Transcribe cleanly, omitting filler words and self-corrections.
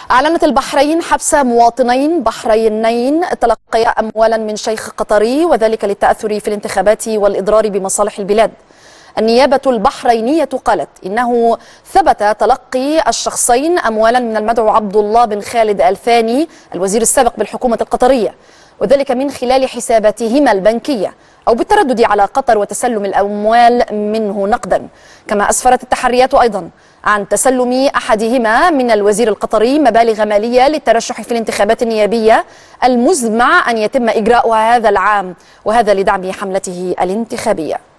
أعلنت البحرين حبس مواطنين بحرينيين تلقيا أموالا من شيخ قطري، وذلك للتأثر في الانتخابات والإضرار بمصالح البلاد. النيابة البحرينية قالت إنه ثبت تلقي الشخصين أموالا من المدعو عبد الله بن خالد الثاني الوزير السابق بالحكومة القطرية، وذلك من خلال حساباتهما البنكية أو بالتردد على قطر وتسلم الأموال منه نقدا. كما أسفرت التحريات أيضا عن تسلم أحدهما من الوزير القطري مبالغ مالية للترشح في الانتخابات النيابية المزمع أن يتم إجراؤها هذا العام، وهذا لدعم حملته الانتخابية.